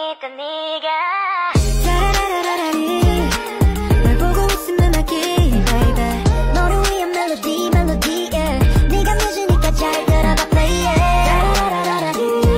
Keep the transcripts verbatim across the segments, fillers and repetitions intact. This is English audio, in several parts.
보니까 네가 널 보고 웃으면 하기 baby 너를 위한 멜로디 멜로디 yeah. 네가 뮤즈니까 잘 들어봐 play yeah.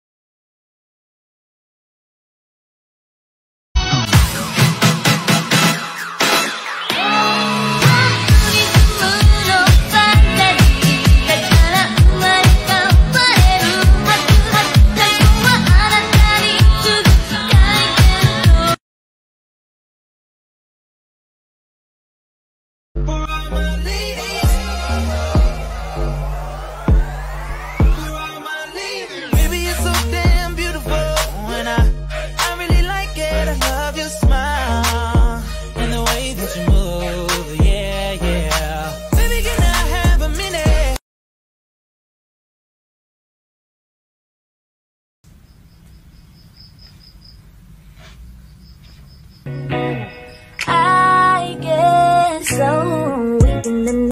I get so weak in the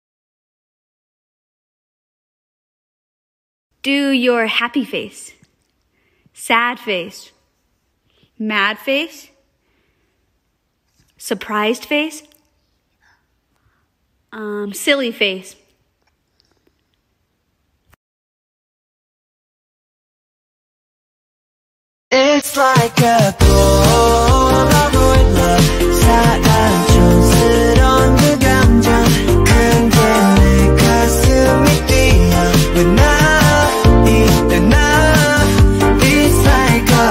Do your happy face, sad face, mad face, surprised face, um, silly face. It's like a Polaroid love 사랑 촌스러운 그 감정 근데 내 가슴이 뛰어 왜 나 이때 나 It's like a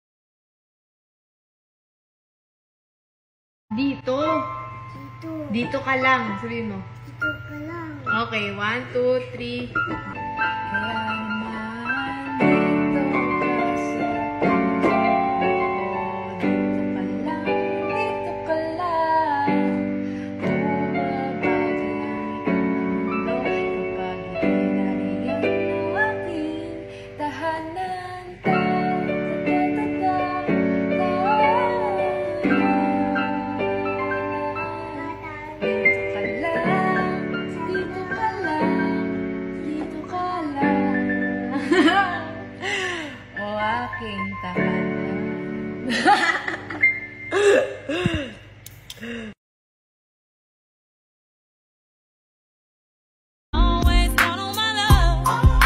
Dito. Dito. Dito ka lang. Sabihin mo. Dito ka lang. Okay, one, two, three. Kaya aking tahanan. Always count on my love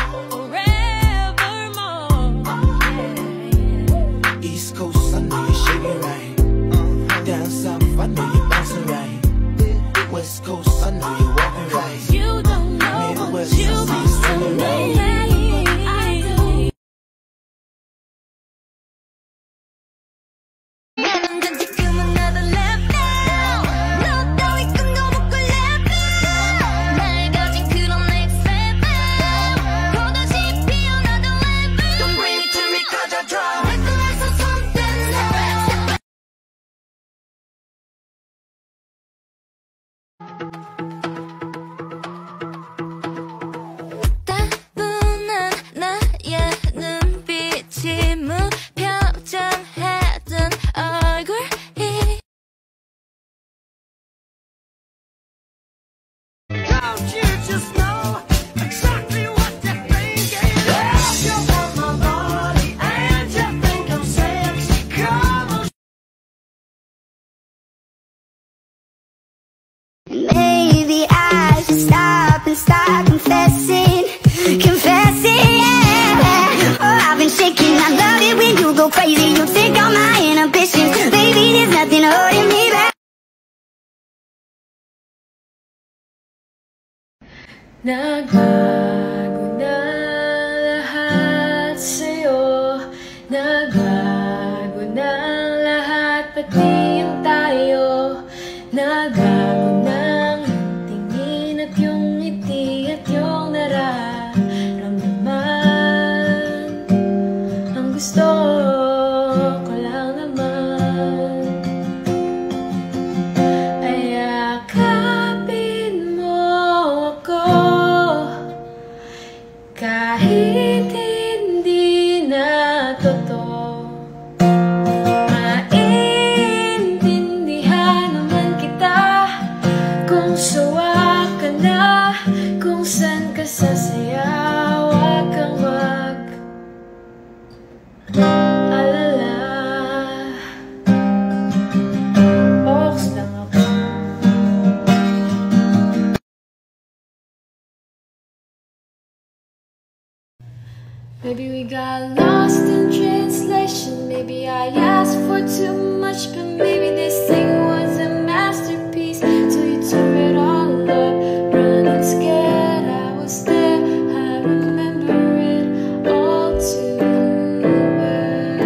forevermore. East Coast, I know you're shaking right. Down South, I know you're bouncing right. West Coast, I know you're walking right. You don't know Midwest, what you I see you swimming right. 따분한 나의 눈빛이 무표정해진 얼굴이 Don't you just know exactly what you're thinking? You want my body and you think I'm sexy. Come on. Maybe I should stop and start confessing, confessing, yeah. Oh, I've been shaking, I love it when you go crazy. You take all my inhibitions, baby, there's nothing holding me back. Nagbago na lahat sa'yo. Nagbago na lahat, pati yung tayo. Nagbago ng tingin at yung ngiti at yung nararamdaman. Ang gusto ko lang naman ay yakapin mo ako kahit hindi na totoo. Mainit got lost in translation. Maybe I asked for too much, but maybe this thing was a masterpiece. Till you tore it all up, running scared. I was there, I remember it all too well.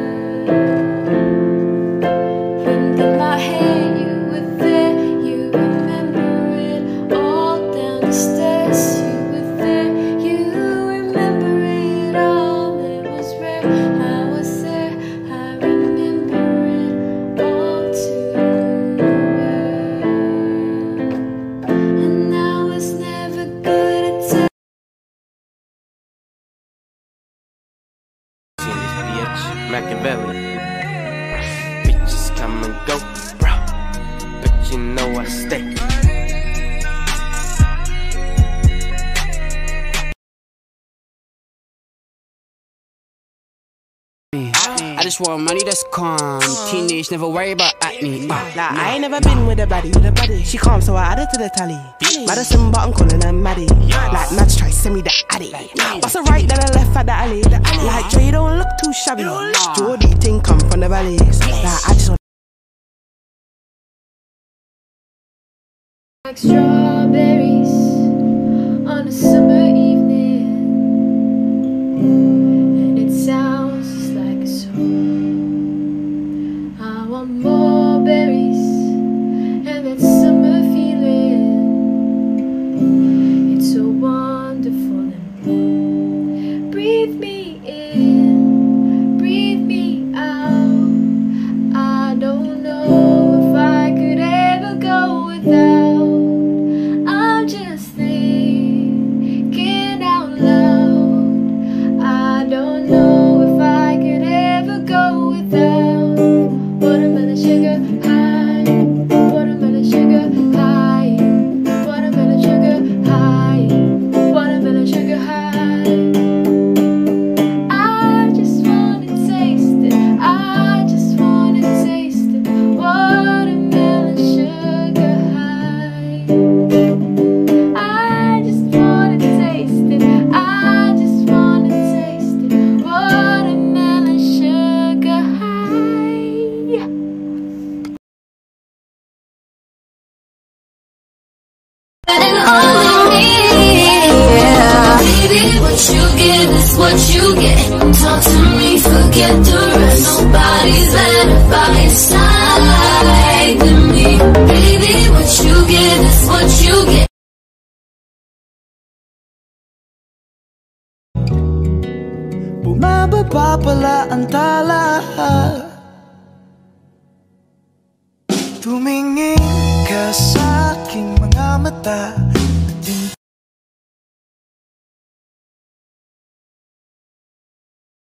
Wind in my hair, you were there, you remember it all. Down the stairs, you were there, you remember it all. It was rare, I was there, I remember it all too well. And now it's never good at times. In this bitch, Machiavelli. Bitches come and go, bro, but you know I stay. I just want money that's calm. Teenage, never worry about acne. Nah, I ain't never been with a baddie. She calm, so I added to the tally. Madison, but I'm calling her Maddie. Like Mads try send me the addy. What's a right, then I left at the alley. Like Dre don't look too shabby. Jordy thing come from the valleys. Like I just want Like strawberries on a summer evening, and it sounds just like a song. I want more berries and that summer feeling. It's so wonderful and breathe me in, breathe me out. I don't know if I could ever go without. I'm just thinking out loud. I don't know if I could ever go without watermelon sugar high, watermelon sugar high, watermelon sugar high, watermelon sugar high. I just wanna taste it, I just wanna taste it, watermelon sugar high. I just wanna taste it, I just wanna taste it, watermelon sugar high. And all of me, yeah. Baby, what you get is what you get. Talk to me, forget the rest. Nobody's better by your side than me. Baby, what you get is what you get. Bumababa pala ang tala. Tumingin ka sa aking mga mata.